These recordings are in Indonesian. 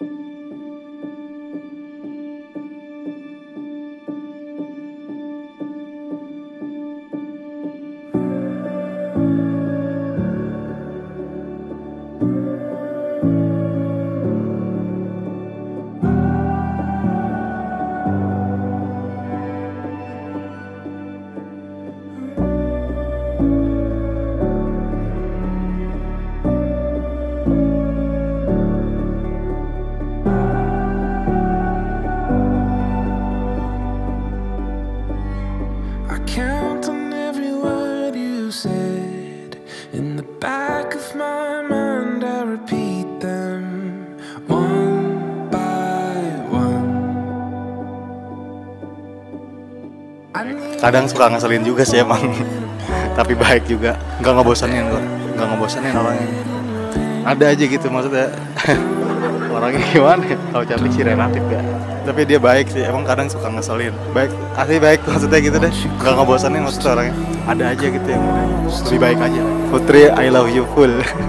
Count on every word you said. In the back of my mind I repeat them one by one. Kadang suka ngeselin juga sih emang. Tapi baik juga, nggak ngebosanin kok, nggak ngebosanin orangnya. Ada aja gitu maksudnya. Orangnya gimana? Kalau cantik sih relatif ya. Tapi dia baik sih, emang kadang suka ngeselin. Baik, asli baik maksudnya gitu deh. Nggak ngebosanin maksudnya orangnya. Ada aja gitu yang lebih baik aja. Putri, I love you full.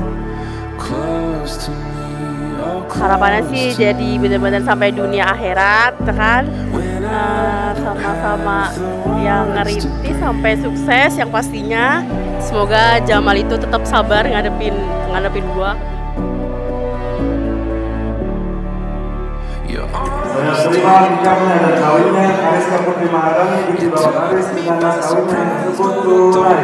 Harapannya sih jadi benar-benar sampai dunia akhirat, kan? Sama-sama yang ngerintis sampai sukses yang pastinya. Semoga Jamal itu tetap sabar ngadepin gua. Terima nikahnya dan kawinnya Aris Putri Maharani dibawa Aris dengan mas kawinnya yang tersebut tunai.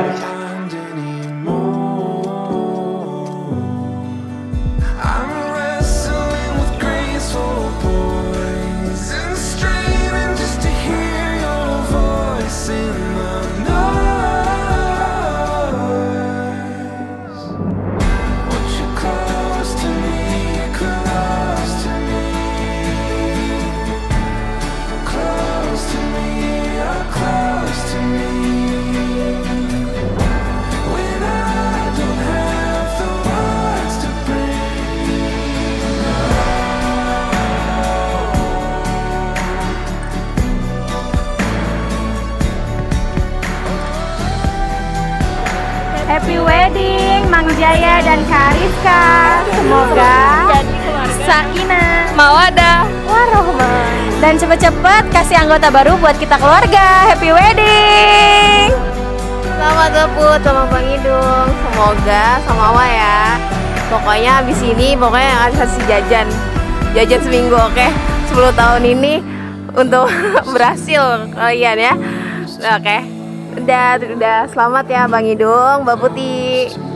Happy wedding Mang Jaya dan Kariska. Semoga sakinah, mawadah, warohmah, dan cepet-cepet kasih anggota baru buat kita keluarga. Happy wedding. Selamat debut sama Bang Idung. Semoga sama Awa ya. Pokoknya abis ini yang kasih jajan seminggu, oke? 10 tahun ini untuk berhasil kalian ya. Oke. Udah selamat ya Bang Idung, Mbak Putih.